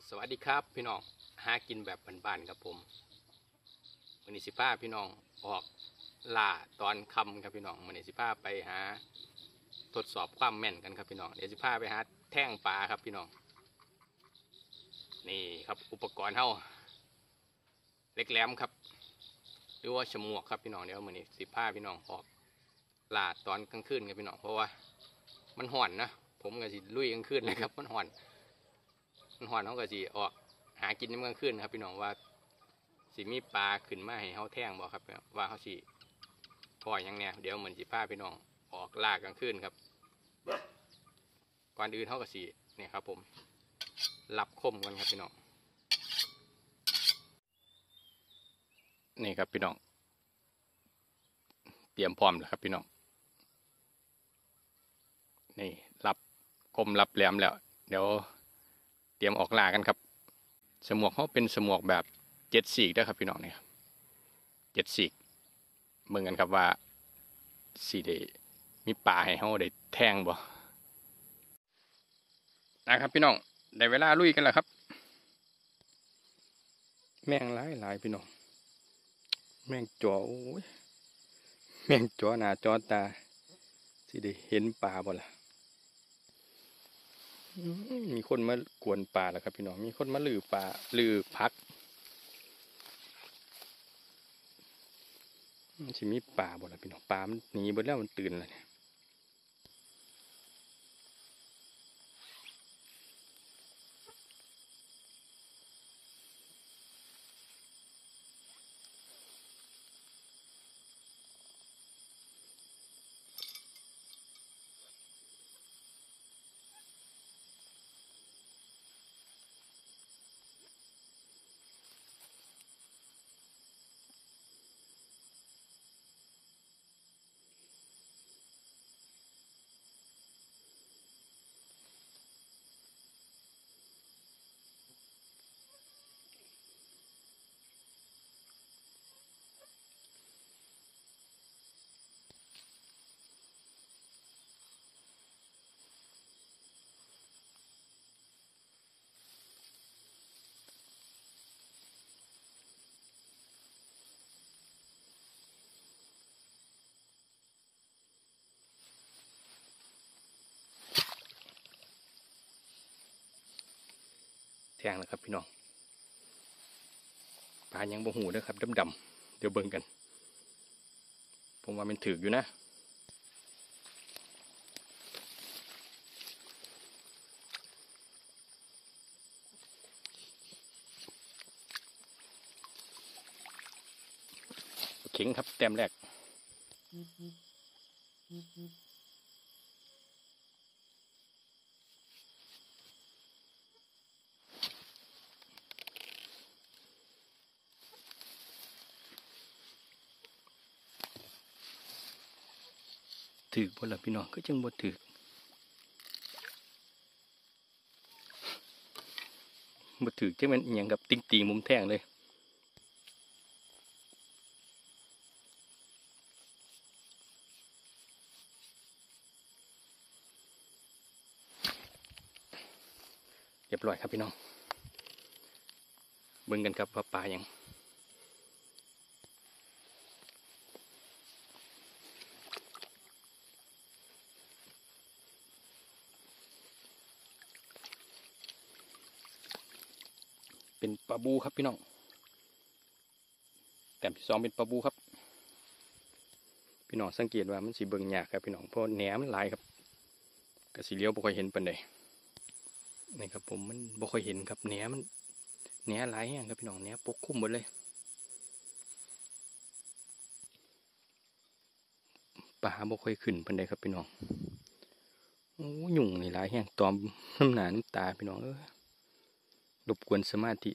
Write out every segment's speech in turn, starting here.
สวัสดีครับพี่น้องหากินแบบบ้านๆครับผมมื้อนี้สิพาพี่น้องออกล่าตอนค่ำครับพี่น้องมื้อนี้สิพาไปหาทดสอบความแม่นกันครับพี่น้องเดี๋ยวสิพาไปหาแท่งปลาครับพี่น้องนี่ครับอุปกรณ์เฮาเล็กแหลมครับหรือว่าฉมวกครับพี่น้องเดี๋ยวมื้อนี้สิพาพี่น้องออกล่าตอนกลางคืนครับพี่น้องเพราะว่ามันห่อนนะผมก็สิลุยกลางคืนเลยครับมันห่อนเขาก็สิออกหากินในเมืองขึ้นครับพี่น้องว่าสิมีปลาขึ้นมาให้เขาแท่งบอกครับว่าเขาสิปล่อยยังเนี่ยเดี๋ยวเหมือนสิพาพี่น้องออกลากกลางคืนครับก่อนอื่นเขาก็สิเนี่ยครับผมรับคมกันครับพี่น้องนี่ครับพี่น้องเตรียมพร้อมแล้วครับพี่น้องนี่รับคมรับแหลมแล้วเดี๋ยวเตรียมออกลากันครับสมวกเขาเป็นสมวกแบบ7 สีกด้วยครับพี่น้องเนี่ย7 สีกเบิ่งกันครับว่าสีได้มีปลาให้เขาได้แทงบ่นะครับพี่น้องได้เวลาลุยกันแล้วครับแมงหลายพี่น้องแมงจ่อโอ้ยแมงจ่อหน้าจ่อตาสิได้เห็นปลาบ่ล่ะมีคนมากวนปลาแล้วครับพี่น้องมีคนมาลือปลาลือพักสิมีปลาบ่ล่ะพี่น้องปลามันหนีหมดแล้วมันตื่นแล้วเนี่ยแทงแล้วครับพี่น้องปลายังบ่หูด้วยครับดำๆเดี๋ยวเบิ่งกันผมว่ามันถืออยู่นะเข็งครับแต้มแรกถือบ่ล่ะพี่น้องก็จังบ่ถือบ่ถือจังมันอหยังกับติ่งมุมแท่งเลยเรียบร้อยครับพี่น้องเบิ่งกันครับว่าปลายังเป็นปลาบูครับพี่น้องแต้มที่ 2เป็นปลาบูครับพี่น้องสังเกตว่ามันสีเบิ่งยากครับพี่น้องเพราะแหนมันหลายครับกระสีเลี้ยวบ่ค่อยเห็นปานใดนี่ครับผมมันบ่ค่อยเห็นครับแหนมันแหนหลายแห้งครับพี่น้องแหนปกคลุมหมดเลยปลาบ่ค่อยขึ้นปานใดครับพี่น้องโอ้ยุ่งนี่หลายแห้งตอมน้ำหนาน้ำตาพี่น้องรบกวนสมาธิ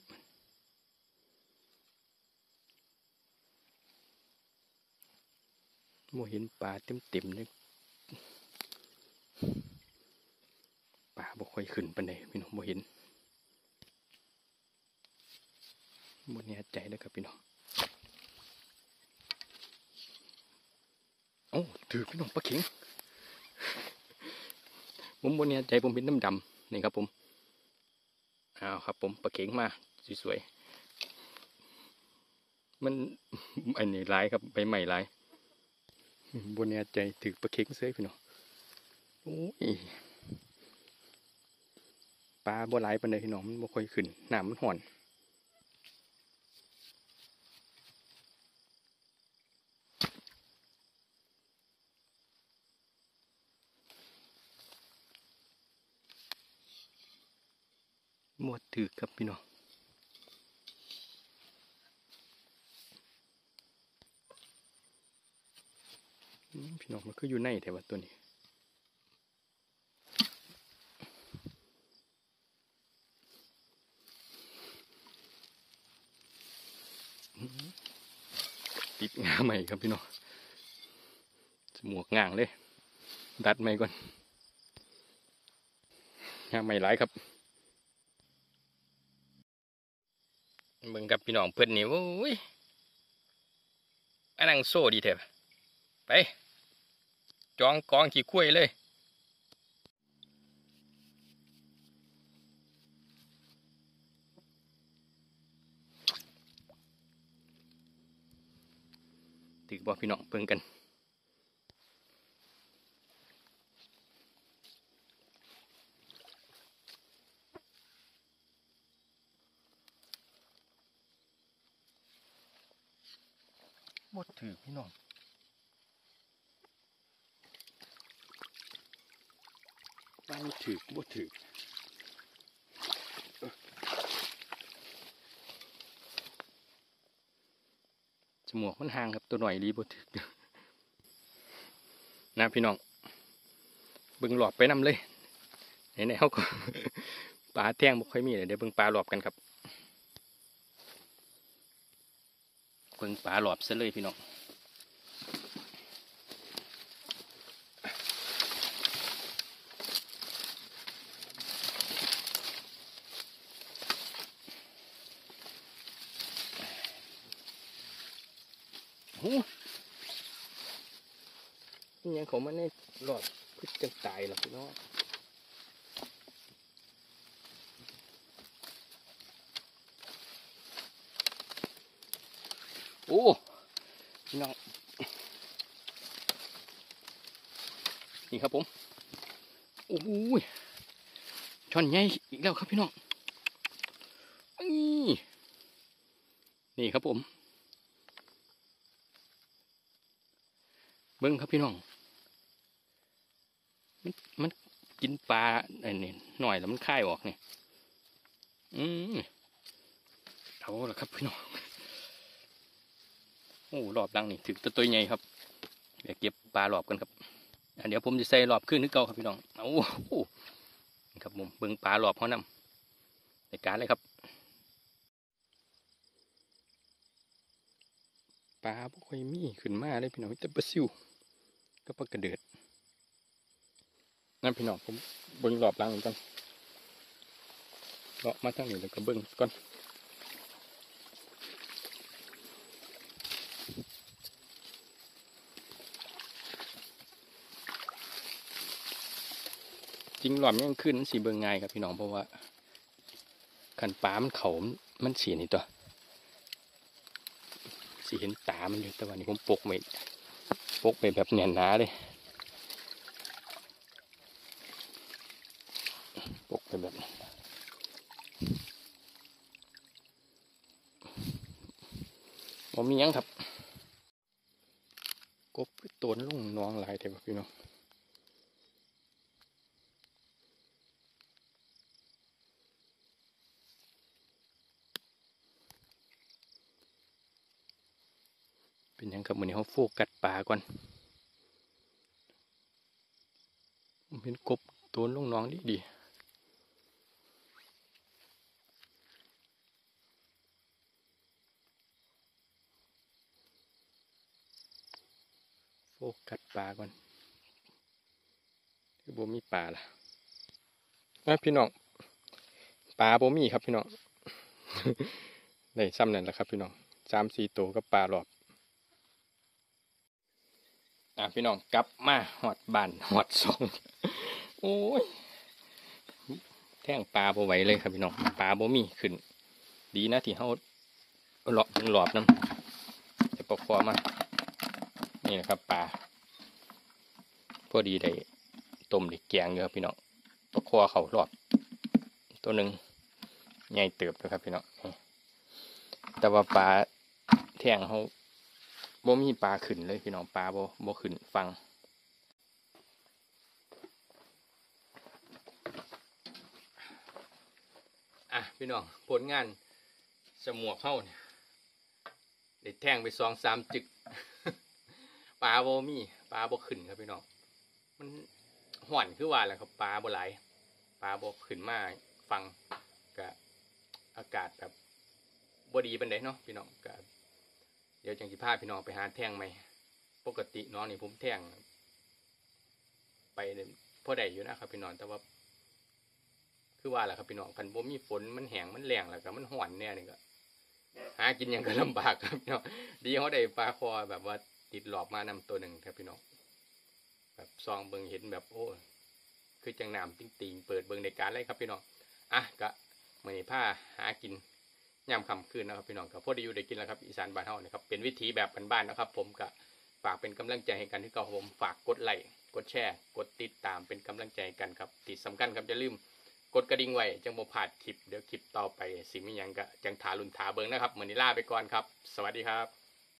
บ่เห็นปลาเต็มเลยปลาบ่ค่อยขึ้นปานใดพี่น้องบ่เห็นบ่แน่ใจเลยครับพี่น้องโอ้ถือพี่น้องปลาเข็งผมบ่แน่ใจผมเป็นน้ำดำนี่ครับผมอ้าวครับผมปลาเข็งมาสวยๆมันอันนี้ลายครับใบใหม่ลายบนแน่ใจถือปลาเข็งเสื้อพี่น้องโอ้ยปลาบัวลายปานใดพี่น้องมันบ่ค่อยขึ้นน้ำมันห่อนหมดถือครับพี่น้องพี่น้องมันก็อยู่ในแต่ว่าตัวนี้ติดงาใหม่ครับพี่น้องหมวกง่างเลยดัดใหม่ก่อนงาใหม่หลายครับเบิ่งกับพี่น้องเพื่อนนี่โอ้ยอันนั้นโซ่ดีแท้ไปจองกองขี้คุ้ยเลยถือบอกพี่น้องเพิ่งกันหมดถือพี่น้องไปถือหมดถือจมูกมันห่างครับตัวหน่อยรีบถือนะพี่น้องเบิ่งหลอบไปนำเลยไหนๆเขาก็ ปลาแท่งบ่ค่อยมีเลยเดี๋ยวเบิ่งปลาหลอบกันครับเบิ่งปลาหลอบซะเลยพี่น้องโอ้ยยังเขามาในหลอดพึ่งจังตายหรอกพี่น้องโอ้พี่น้องนี่ครับผมโอ้ยช่อนใหญ่อีกแล้วครับพี่น้องนี่ครับผมเบิ้งครับพี่น้องมันกินปลาไอ้นี่หน่อยแล้วมันคายออกนี่เอาละครับพี่น้องโอ้รอบดังนี่ถึงตัวใหญ่ครับเดี๋ยวเก็บปลารอบกันครับเดี๋ยวผมจะใส่รอบขึ้นนึกเก่าครับพี่น้องโอ้ครับผมเบิ้งปลารอบเขานำในการเลยครับปลาพวกค่อยมีขึ้นมาเลยพี่น้องแต่ปลาซิวก็ปลากระเดือดนั่นพี่น้องผมเบิ้งรอบหลังเหมือนกันเลาะมาทางนี้แล้วก็เบิ้งก่อนจริงรอบยังขึ้นสีเบิ้งง่ายครับพี่น้องเพราะว่าขันปลามันเขามันสีนี่ตัวสีเห็นตามันอยู่แต่วันนี้ผมปกไปแบบแน่นหนาเลยปกไปแบบผมมียังครับกบตัวลงน้องหลายเถอะพี่น้องเป็นยังครับวันนี้เขาโฟกัสปลาก่อนเป็นกบตัวลงน้องดีโฟกัสปลาก่อนที่บ่มีปลาล่ะพี่น้องปลาบ่มีครับพี่น้อง ได้ซ้ำนั่นแหละครับพี่น้อง3-4 ตัวกับปลารอบพี่น้องกลับมาหอดบ้านหอดซองโอ้ยแท่งปลาบ่ไหวเลยครับพี่น้องปลาบ่มีขึ้นดีนะที่เขาหลอบน้ำจะปกคอมานี่นะครับปลาพอดีได้ต้มได้แกงเยอะพี่น้องปกคอเขาหลอบตัวหนึ่งใหญ่เติบนะครับพี่น้องแต่ว่าปลาแท่งเขาบ่มีปลาขึ้นเลยพี่น้องปลาบ่ขึ้นฟังพี่น้องผลงานสมวกเข้าเนี่ยได้แท่งไป2-3 จึก ปลาบ่มีปลาบ่ขึ้นครับพี่น้องมันห่อนคือว่าแหละครับปลาบ่ไหลปลาบ่ขึ้นมาฟังกับอากาศแบบบ่ดีปานใดเนาะพี่น้องก็เดี๋ยวจังสิพาพี่น้องไปหาแท่งใหม่ปกติน้องนี่ผมแท่งไปพอได้อยู่นะครับพี่น้องแต่ว่าคือว่าแหละครับพี่น้องคันบ่มีฝนมันแห้งมันแรงแล้วก็มันห่อนแน่นี่ก็หากินยังก็ลำบากครับพี่น้องดีเขาได้ปลาคอแบบว่าติดหลอบมานำตัวหนึ่งครับพี่น้องแบบซองเบิ่งเห็นแบบโอ้คือจังน้ำติ่งเปิดเบิ่งในการเลยครับพี่น้องก็มื้อนี้พาหากินย่ำค่ำคืนนะครับพี่น้องก็พอดีอยู่ได้กินแล้วครับอีสานบ้านเฮานะครับเป็นวิถีแบบบ้านๆนะครับผมก็ฝากเป็นกำลังใจให้กันที่เก่าผมฝากกดไลค์กดแชร์กดติดตามเป็นกำลังใจกันครับที่สำคัญครับอย่าลืมกดกระดิ่งไว้จังบ่พลาดคลิปเดี๋ยวคลิปต่อไปสิมีหยังก็จังถาลุนถาเบิ่งนะครับมื้อนี้ลาไปก่อนครับสวัสดีครับ